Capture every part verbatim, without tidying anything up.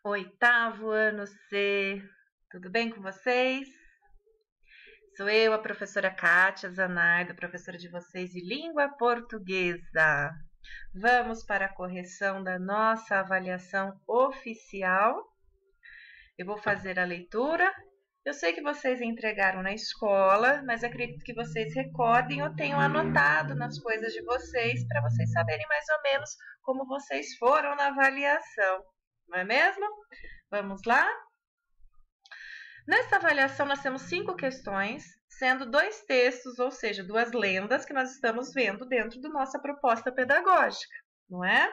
Oitavo ano C. Tudo bem com vocês? Sou eu, a professora Kátia Zanardo, professora de vocês de língua portuguesa. Vamos para a correção da nossa avaliação oficial. Eu vou fazer a leitura. Eu sei que vocês entregaram na escola, mas acredito que vocês recordem ou tenham anotado nas coisas de vocês para vocês saberem mais ou menos como vocês foram na avaliação. Não é mesmo? Vamos lá? Nessa avaliação, nós temos cinco questões, sendo dois textos, ou seja, duas lendas que nós estamos vendo dentro da nossa proposta pedagógica, não é?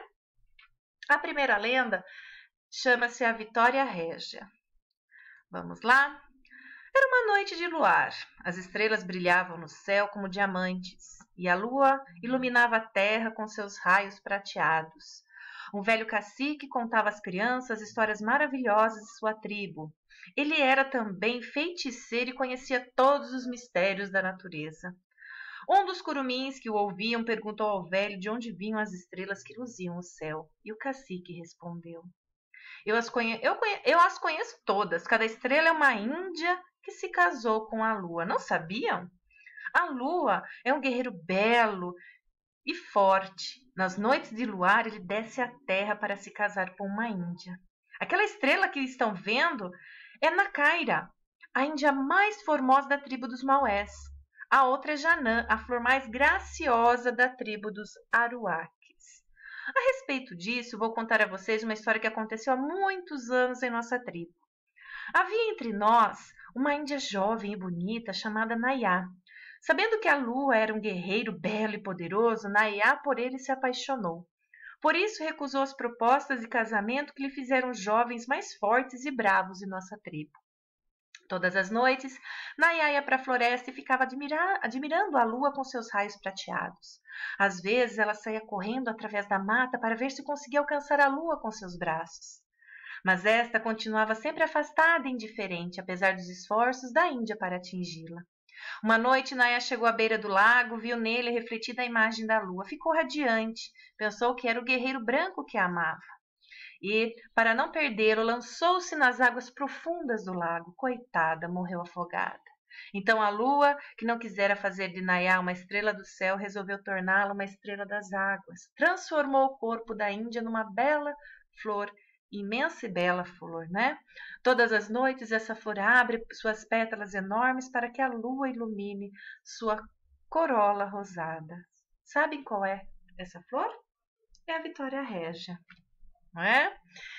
A primeira lenda chama-se A Vitória Régia. Vamos lá? Era uma noite de luar. As estrelas brilhavam no céu como diamantes, e a lua iluminava a terra com seus raios prateados. Um velho cacique contava às crianças histórias maravilhosas de sua tribo. Ele era também feiticeiro e conhecia todos os mistérios da natureza. Um dos curumins que o ouviam perguntou ao velho de onde vinham as estrelas que luziam o céu, e o cacique respondeu: Eu as, conhe... eu conhe... eu as conheço todas. Cada estrela é uma índia que se casou com a lua. Não sabiam? A lua é um guerreiro belo e forte. Nas noites de luar, ele desce à terra para se casar com uma índia. Aquela estrela que estão vendo é Nacaira, a índia mais formosa da tribo dos Maués. A outra é Janã, a flor mais graciosa da tribo dos Aruaques. A respeito disso, vou contar a vocês uma história que aconteceu há muitos anos em nossa tribo. Havia entre nós uma índia jovem e bonita chamada Nayá. Sabendo que a lua era um guerreiro belo e poderoso, Nayá por ele se apaixonou. Por isso recusou as propostas de casamento que lhe fizeram jovens mais fortes e bravos de nossa tribo. Todas as noites, Nayá ia para a floresta e ficava admirar, admirando a lua com seus raios prateados. Às vezes ela saía correndo através da mata para ver se conseguia alcançar a lua com seus braços. Mas esta continuava sempre afastada e indiferente, apesar dos esforços da índia para atingi-la. Uma noite, Nayá chegou à beira do lago, viu nele refletida a imagem da lua. Ficou radiante, pensou que era o guerreiro branco que a amava. E, para não perdê-lo, lançou-se nas águas profundas do lago. Coitada, morreu afogada. Então a lua, que não quisera fazer de Nayá uma estrela do céu, resolveu torná-la uma estrela das águas. Transformou o corpo da Índia numa bela flor, imensa e bela flor, né? Todas as noites essa flor abre suas pétalas enormes para que a lua ilumine sua corola rosada. Sabem qual é essa flor? É a Vitória Régia, não é?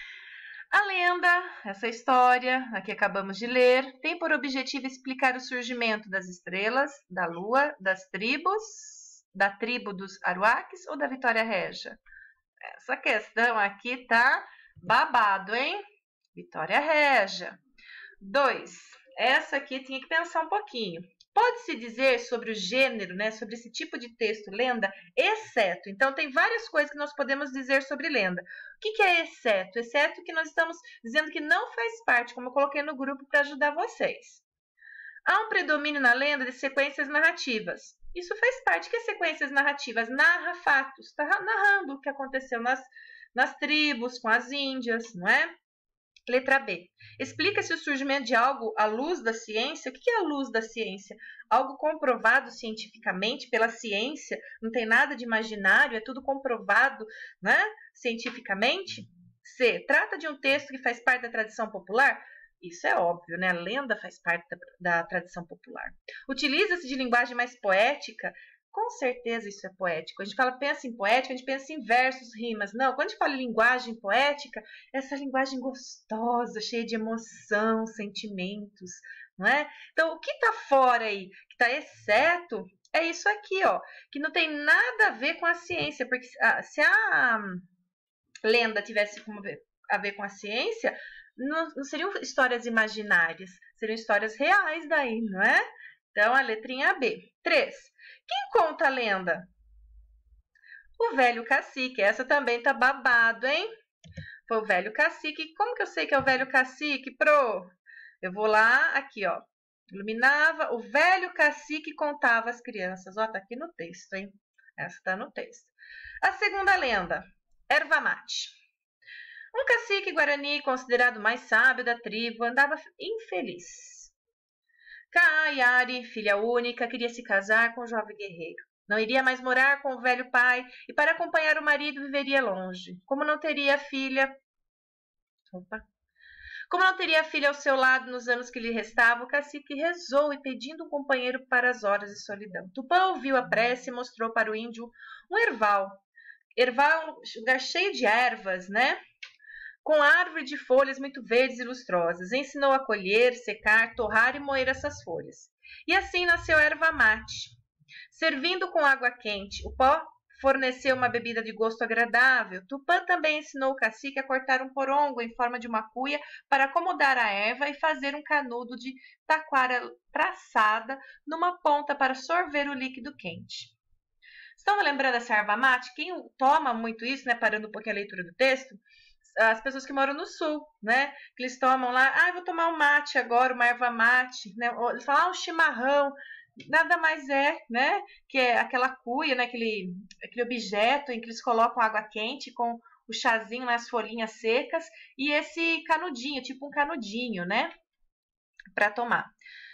A lenda, essa história, a que acabamos de ler, tem por objetivo explicar o surgimento das estrelas, da lua, das tribos, da tribo dos Aruaques ou da Vitória Régia. Essa questão aqui tá babado, hein? Vitória Régia. dois. Essa aqui tinha que pensar um pouquinho. Pode-se dizer sobre o gênero, né, sobre esse tipo de texto, lenda, exceto. Então, tem várias coisas que nós podemos dizer sobre lenda. O que, que é exceto? Exceto que nós estamos dizendo que não faz parte, como eu coloquei no grupo para ajudar vocês. Há um predomínio na lenda de sequências narrativas. Isso faz parte. Que sequências narrativas? Narra fatos. Está narrando o que aconteceu nas, nas tribos, com as índias, não é? Letra B. Explica-se o surgimento de algo à luz da ciência. O que é a luz da ciência? Algo comprovado cientificamente pela ciência. Não tem nada de imaginário, é tudo comprovado, né, cientificamente. C. Trata de um texto que faz parte da tradição popular. Isso é óbvio, né? A lenda faz parte da, da tradição popular. Utiliza-se de linguagem mais poética. Com certeza isso é poético. A gente fala, pensa em poética, a gente pensa em versos, rimas. Não, quando a gente fala em linguagem poética, essa linguagem gostosa, cheia de emoção, sentimentos, não é? Então, o que está fora aí, que está exceto, é isso aqui, ó, que não tem nada a ver com a ciência, porque ah, se a lenda tivesse a ver com a ciência, não, não seriam histórias imaginárias, seriam histórias reais daí, não é? Então, a letrinha B. três. Quem conta a lenda? O velho cacique. Essa também tá babado, hein? Foi o velho cacique. Como que eu sei que é o velho cacique, pro? Eu vou lá, aqui, ó. Iluminava. O velho cacique contava às crianças. Ó, tá aqui no texto, hein? Essa tá no texto. A segunda lenda. Erva mate. Um cacique guarani, considerado o mais sábio da tribo, andava infeliz. Kayari, filha única, queria se casar com o jovem guerreiro. Não iria mais morar com o velho pai e, para acompanhar o marido, viveria longe. Como não teria filha... Opa. Como não teria filha ao seu lado nos anos que lhe restavam, o cacique rezou e pedindo um companheiro para as horas de solidão. Tupã ouviu a prece e mostrou para o índio um erval. Erval é um lugar cheio de ervas, né? Com árvore de folhas muito verdes e lustrosas. Ensinou a colher, secar, torrar e moer essas folhas. E assim nasceu a erva mate. Servindo com água quente, o pó forneceu uma bebida de gosto agradável. Tupã também ensinou o cacique a cortar um porongo em forma de uma cuia para acomodar a erva e fazer um canudo de taquara praçada numa ponta para sorver o líquido quente. Estão lembrando dessa erva mate? Quem toma muito isso, né, parando um pouquinho a leitura do texto, as pessoas que moram no sul, né, que eles tomam lá, ah, eu vou tomar um mate agora, uma erva mate, né, eles falam, ah, um chimarrão, nada mais é, né, que é aquela cuia, né, aquele, aquele objeto em que eles colocam água quente com o chazinho nas folhinhas secas e esse canudinho, tipo um canudinho, né, para tomar.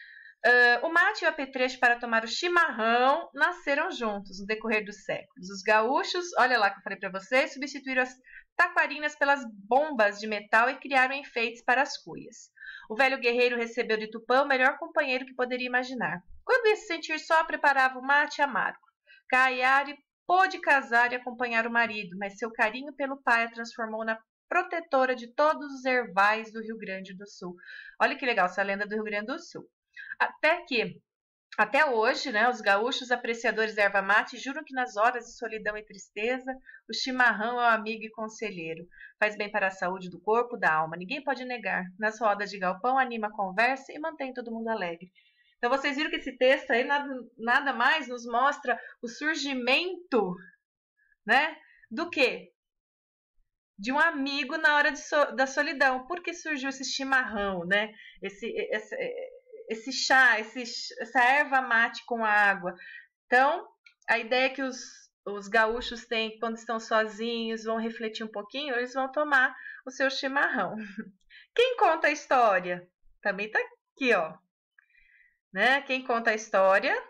Uh, o mate e o apetrecho para tomar o chimarrão nasceram juntos no decorrer dos séculos. Os gaúchos, olha lá que eu falei para vocês, substituíram as taquarinas pelas bombas de metal e criaram enfeites para as cuias. O velho guerreiro recebeu de Tupã o melhor companheiro que poderia imaginar. Quando ia se sentir só, preparava o mate amargo. Kayari pôde casar e acompanhar o marido, mas seu carinho pelo pai a transformou na protetora de todos os ervais do Rio Grande do Sul. Olha que legal essa lenda do Rio Grande do Sul. Até que, até hoje, né, os gaúchos apreciadores da erva mate juram que nas horas de solidão e tristeza, o chimarrão é o amigo e conselheiro. Faz bem para a saúde do corpo e da alma, ninguém pode negar. Nas rodas de galpão, anima a conversa e mantém todo mundo alegre. Então, vocês viram que esse texto aí nada, nada mais nos mostra o surgimento, né, do quê? De um amigo na hora de so, da solidão. Por que surgiu esse chimarrão, né? Esse... esse esse chá, esse, essa erva mate com água. Então, a ideia é que os, os gaúchos têm, quando estão sozinhos, vão refletir um pouquinho, eles vão tomar o seu chimarrão. Quem conta a história? Também está aqui, ó. Né? Quem conta a história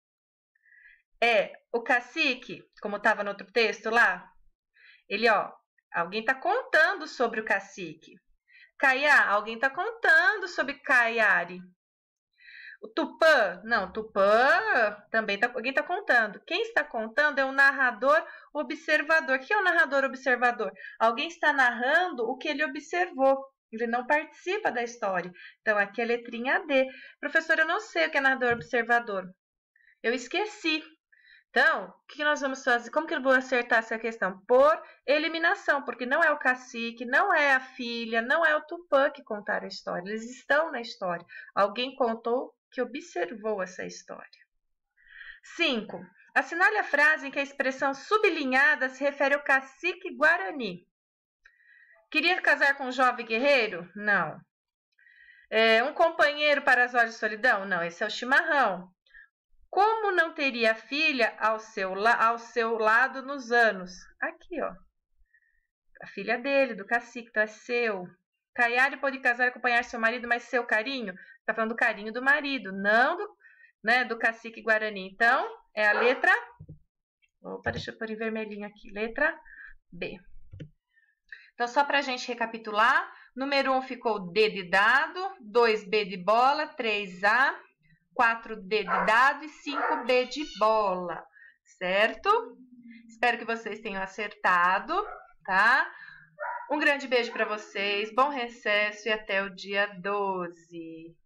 é o cacique, como estava no outro texto lá. Ele, ó, alguém está contando sobre o cacique. Kayá, alguém está contando sobre Kayari. O Tupã, não, Tupã também tá, alguém está contando. Quem está contando é o narrador observador. O que é o narrador observador? Alguém está narrando o que ele observou. Ele não participa da história. Então, aqui é a letrinha D. Professora, eu não sei o que é narrador observador. Eu esqueci. Então, o que nós vamos fazer? Como que eu vou acertar essa questão? Por eliminação, porque não é o cacique, não é a filha, não é o Tupã que contaram a história. Eles estão na história. Alguém contou que observou essa história. cinco. Assinale a frase em que a expressão sublinhada se refere ao cacique guarani. Queria casar com um jovem guerreiro? Não. É, um companheiro para as horas de solidão? Não, esse é o chimarrão. Como não teria filha ao seu, ao seu lado nos anos? Aqui, ó. A filha dele, do cacique, então é seu. Kayari pode casar e acompanhar seu marido, mas seu carinho? Está falando do carinho do marido, não do, né, do cacique guarani. Então, é a letra... Opa, deixa eu pôr em vermelhinho aqui. Letra B. Então, só para a gente recapitular. Número um ficou D de dado, dois B de bola, três A, quatro D de dado e cinco B de bola. Certo? Espero que vocês tenham acertado, tá? Um grande beijo para vocês, bom recesso e até o dia doze.